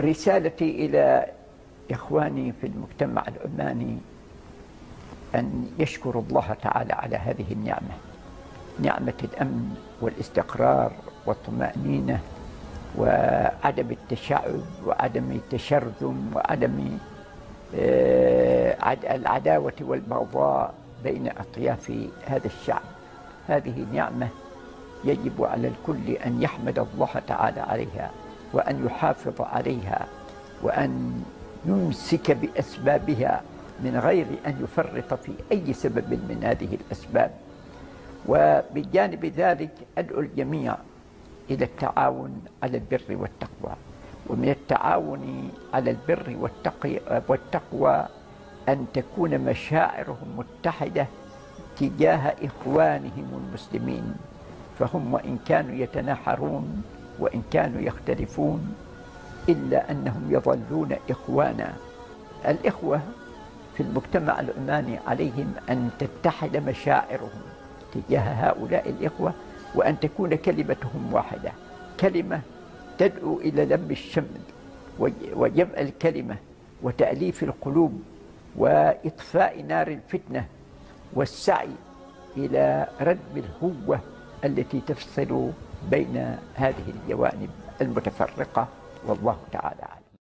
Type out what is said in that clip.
رسالتي إلى إخواني في المجتمع العماني أن يشكروا الله تعالى على هذه النعمة، نعمة الأمن والاستقرار والطمأنينة وعدم التشعب وعدم التشرذم وعدم العداوة والبغضاء بين أطياف هذا الشعب. هذه نعمة يجب على الكل أن يحمد الله تعالى عليها وأن يحافظ عليها وأن يمسك بأسبابها من غير أن يفرط في أي سبب من هذه الأسباب. وبجانب ذلك أدعو الجميع إلى التعاون على البر والتقوى، ومن التعاون على البر والتقوى أن تكون مشاعرهم متحدة تجاه إخوانهم المسلمين، فهم وإن كانوا يتناحرون وإن كانوا يختلفون إلا أنهم يظلون إخوانا. الإخوة في المجتمع العماني عليهم أن تتحد مشاعرهم تجاه هؤلاء الإخوة، وأن تكون كلمتهم واحدة، كلمة تدعو إلى لم الشمل وجمع الكلمة وتأليف القلوب وإطفاء نار الفتنة والسعي إلى ردم الهوة التي تفصل بين هذه الجوانب المتفرقة، والله تعالى أعلم.